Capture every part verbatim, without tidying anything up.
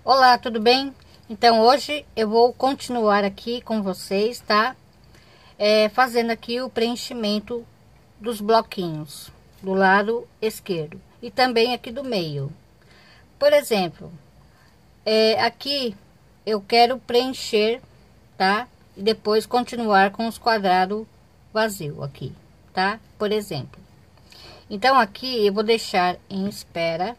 Olá, tudo bem? Então hoje eu vou continuar aqui com vocês, tá? É, fazendo aqui o preenchimento dos bloquinhos do lado esquerdo e também aqui do meio. Por exemplo, é, aqui eu quero preencher, tá? E depois continuar com os quadrados vazios aqui, tá? Por exemplo. Então aqui eu vou deixar em espera,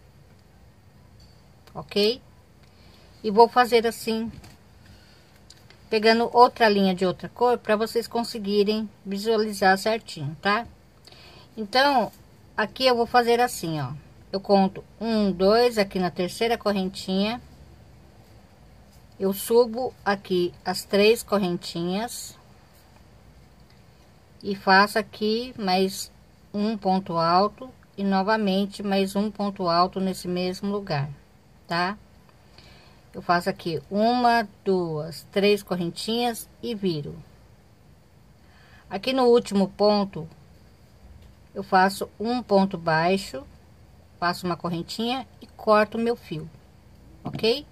ok? E vou fazer assim, pegando outra linha de outra cor para vocês conseguirem visualizar certinho, tá? Então aqui eu vou fazer assim, ó, eu conto um, dois aqui na terceira correntinha, eu subo aqui as três correntinhas e faço aqui mais um ponto alto e novamente mais um ponto alto nesse mesmo lugar, tá? Eu faço aqui uma, duas, três correntinhas e viro. Aqui no último ponto, eu faço um ponto baixo, faço uma correntinha e corto o meu fio, ok?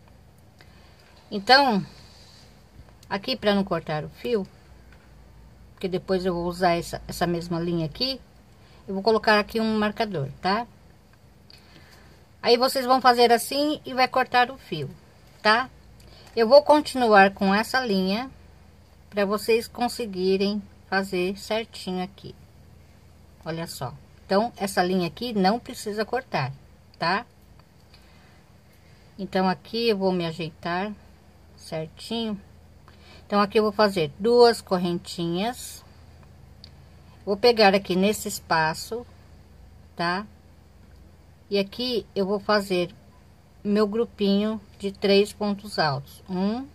Então, aqui para não cortar o fio, porque depois eu vou usar essa, essa mesma linha aqui, eu vou colocar aqui um marcador, tá? Aí vocês vão fazer assim e vai cortar o fio, tá? Eu vou continuar com essa linha para vocês conseguirem fazer certinho aqui. Olha só. Então, essa linha aqui não precisa cortar, tá? Então, aqui eu vou me ajeitar certinho. Então, aqui eu vou fazer duas correntinhas. Vou pegar aqui nesse espaço, tá? E aqui eu vou fazer meu grupinho de três pontos altos. Um,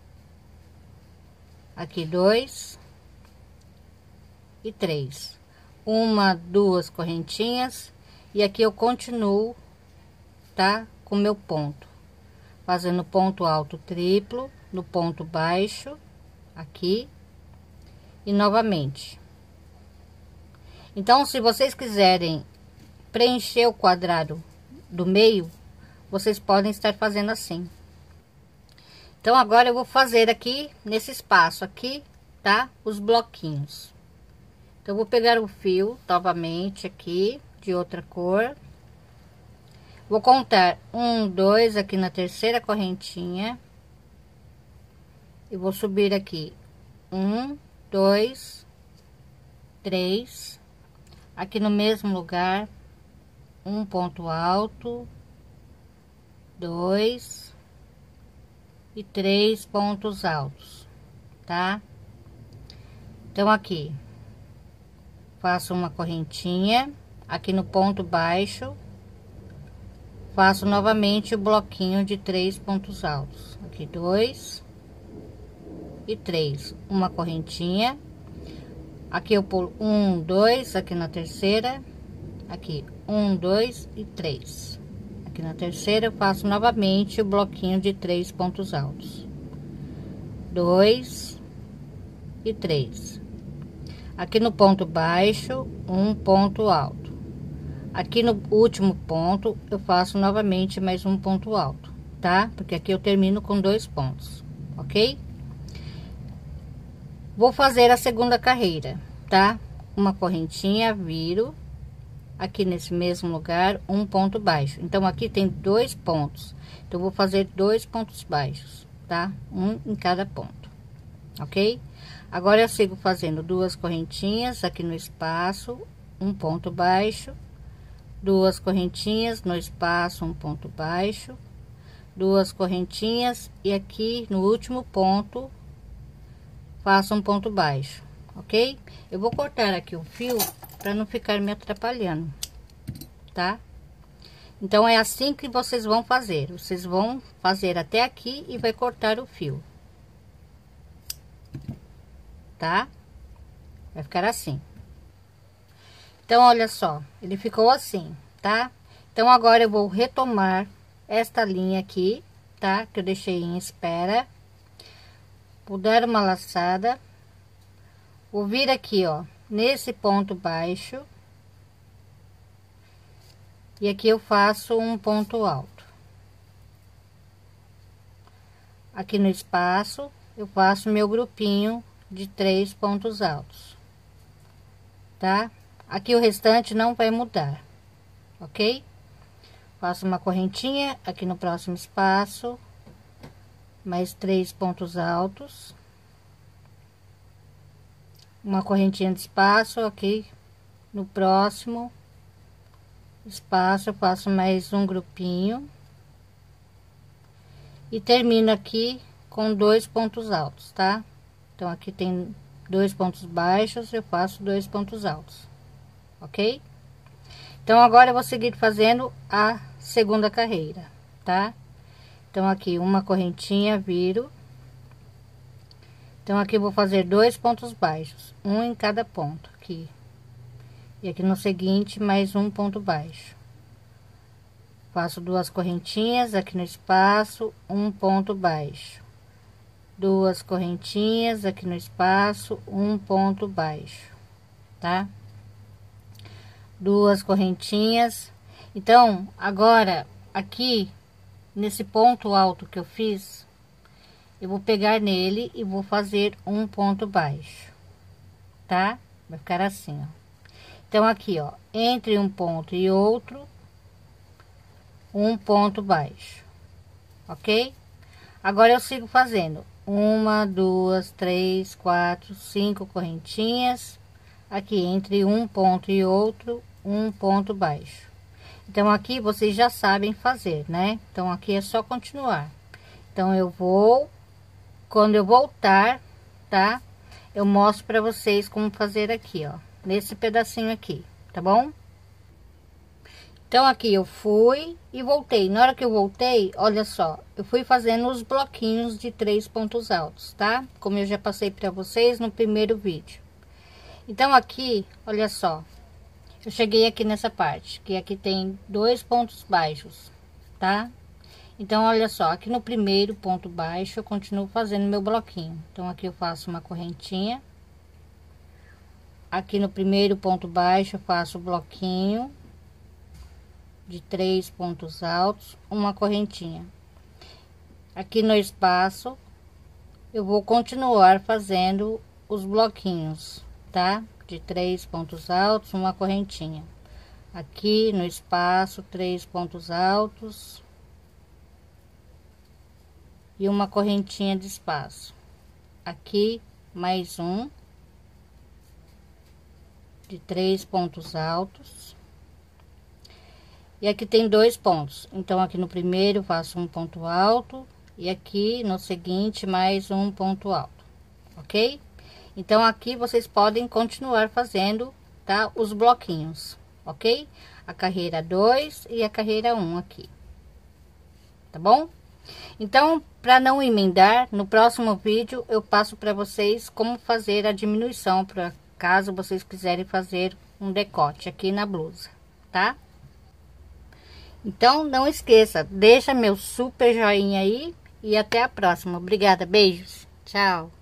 aqui dois e três. Uma, duas correntinhas e aqui eu continuo, tá? Com meu ponto, fazendo ponto alto triplo no ponto baixo aqui e novamente. Então, se vocês quiserem preencher o quadrado do meio, vocês podem estar fazendo assim. Então agora eu vou fazer aqui nesse espaço aqui, tá? Os bloquinhos. Então eu vou pegar o fio novamente aqui de outra cor. Vou contar um, dois aqui na terceira correntinha. E vou subir aqui um, dois, três. Aqui no mesmo lugar, um ponto alto, dois e três pontos altos, tá? Então aqui faço uma correntinha aqui no ponto baixo, faço novamente o bloquinho de três pontos altos, aqui dois e três, uma correntinha, aqui eu pulo um, dois aqui na terceira, aqui um, dois e três. Aqui na terceira eu faço novamente o bloquinho de três pontos altos, dois e três. Aqui no ponto baixo, um ponto alto. Aqui no último ponto eu faço novamente mais um ponto alto, tá? Porque aqui eu termino com dois pontos, ok? Vou fazer a segunda carreira, tá? Uma correntinha, viro. Aqui nesse mesmo lugar, um ponto baixo. Então, aqui tem dois pontos. Então, vou fazer dois pontos baixos, tá? Um em cada ponto, ok? Agora, eu sigo fazendo duas correntinhas aqui no espaço, um ponto baixo, duas correntinhas no espaço, um ponto baixo, duas correntinhas e aqui no último ponto, faço um ponto baixo, ok? Eu vou cortar aqui o fio para não ficar me atrapalhando, tá? Então é assim que vocês vão fazer. Vocês vão fazer até aqui e vai cortar o fio, tá? Vai ficar assim. Então olha só, ele ficou assim, tá? Então agora eu vou retomar esta linha aqui, tá? Que eu deixei em espera. Vou dar uma laçada, vou vir aqui, ó, nesse ponto baixo e aqui eu faço um ponto alto, aqui no espaço, eu faço meu grupinho de três pontos altos, tá? Aqui o restante não vai mudar, ok? Faço uma correntinha aqui no próximo espaço, mais três pontos altos, uma correntinha de espaço aqui no próximo espaço, eu faço mais um grupinho e termino aqui com dois pontos altos, tá? Então aqui tem dois pontos baixos, eu faço dois pontos altos, ok? Então agora eu vou seguir fazendo a segunda carreira, tá? Então aqui uma correntinha, viro. Então aqui eu vou fazer dois pontos baixos, um em cada ponto aqui. E aqui no seguinte mais um ponto baixo. Faço duas correntinhas aqui no espaço, um ponto baixo. Duas correntinhas aqui no espaço, um ponto baixo, tá? Duas correntinhas. Então agora aqui nesse ponto alto que eu fiz, eu vou pegar nele e vou fazer um ponto baixo, tá? Vai ficar assim, ó. Então aqui, ó, entre um ponto e outro, um ponto baixo, ok? Agora eu sigo fazendo uma, duas, três, quatro, cinco correntinhas aqui entre um ponto e outro, um ponto baixo. Então aqui vocês já sabem fazer, né? Então aqui é só continuar. Então eu vou, quando eu voltar, tá? Eu mostro para vocês como fazer aqui, ó, nesse pedacinho aqui, tá bom? Então aqui eu fui e voltei. Na hora que eu voltei, olha só, eu fui fazendo os bloquinhos de três pontos altos, tá? Como eu já passei para vocês no primeiro vídeo. Então aqui, olha só, eu cheguei aqui nessa parte, que aqui tem dois pontos baixos, tá? Então olha só, aqui no primeiro ponto baixo eu continuo fazendo meu bloquinho. Então aqui eu faço uma correntinha. Aqui no primeiro ponto baixo eu faço o bloquinho de três pontos altos, uma correntinha. Aqui no espaço eu vou continuar fazendo os bloquinhos, tá? De três pontos altos, uma correntinha. Aqui no espaço, três pontos altos e uma correntinha de espaço. Aqui mais um de três pontos altos. E aqui tem dois pontos, então aqui no primeiro faço um ponto alto e aqui no seguinte mais um ponto alto, ok? Então aqui vocês podem continuar fazendo, tá? Os bloquinhos, ok? A carreira dois e a carreira um aqui, tá bom? Então, para não emendar, no próximo vídeo eu passo para vocês como fazer a diminuição, para caso vocês quiserem fazer um decote aqui na blusa, tá? Então, não esqueça, deixa meu super joinha aí e até a próxima. Obrigada, beijos, tchau.